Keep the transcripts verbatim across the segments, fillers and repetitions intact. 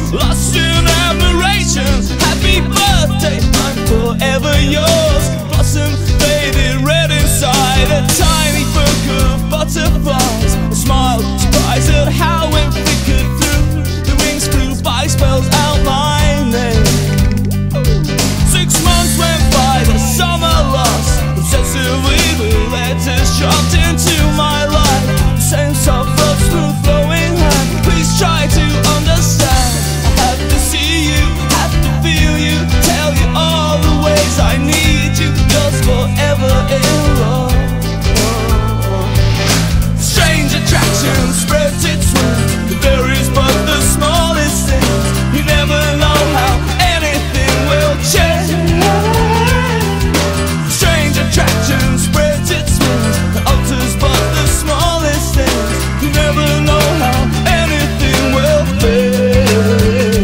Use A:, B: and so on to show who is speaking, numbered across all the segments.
A: lost in admiration. Happy birthday, I'm forever yours. Blossom faded red inside a tiny book of butterflies. A smile, surprised at how it flickered through. The wings flew by, spells out my name. Six months went by, the summer lost. Obsessively the letters chopped into my life. The same soft love, smooth flowing hand. Please try to understand. I have to see you, have to feel you, tell you all the ways I need you. Just forever in love. Strange attraction spreads its wings. The berries but the smallest things. You never know how anything will change. Strange attraction spreads its wings. The altars but the smallest things. You never know how anything will fade.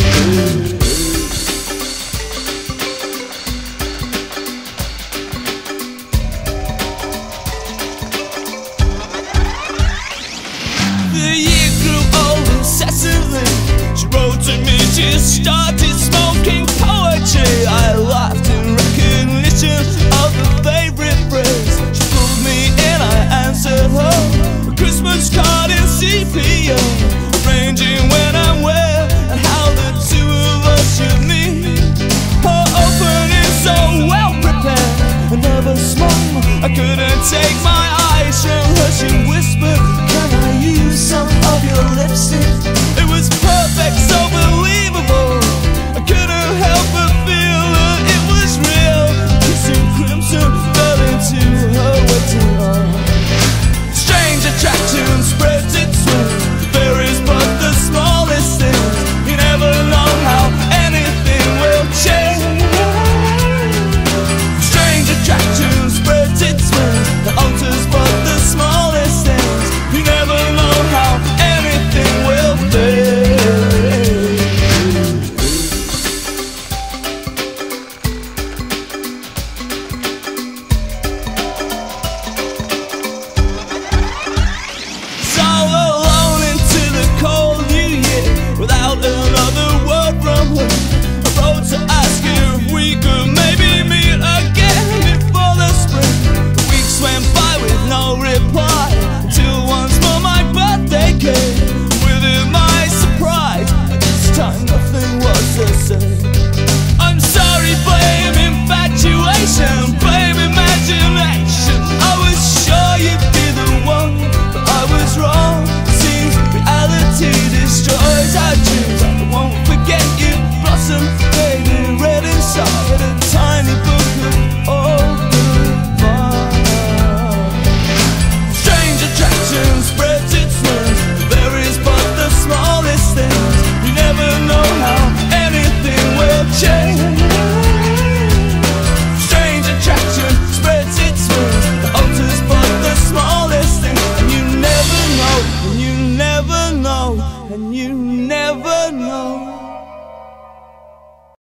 A: The year grew old incessantly. She wrote to me, she started smoking poetry. I laughed in recognition of the favorite phrase. She pulled me in, I answered her. A Christmas card in sepia, arranging when and where and how the two of us should meet. Her opening so well prepared, a nervous smile. I couldn't take my eyes from her. She whispered, "Can I use some of your lipstick?" It was perfect, so believable. I couldn't help but feel that it was real. Kissing crimson fell into her waiting arms. Strange attraction spreads its wings. There is but the smallest things. You never know how anything will change. Strange attraction spreads its wings. The altars but the smallest things. You never know how anything will fade. So alone into the cold new year, without another word from her. I wrote to ask if we could maybe meet again before the spring. Weeks went by with no reply, till once more my birthday came. With it my surprise, but this time nothing was the same. I'm sorry, blame infatuation, blame imagination. I was sure you'd be the one, but I was wrong. Seems reality destroys our dreams. I won't forget you. Blossom faded red inside a tiny book of old goodbye. Strange attraction spreads its wings. There is but the smallest things. You never know how anything will change. Strange attraction spreads its wings. The altars but the smallest things. And you never know, and you never know, and you never know.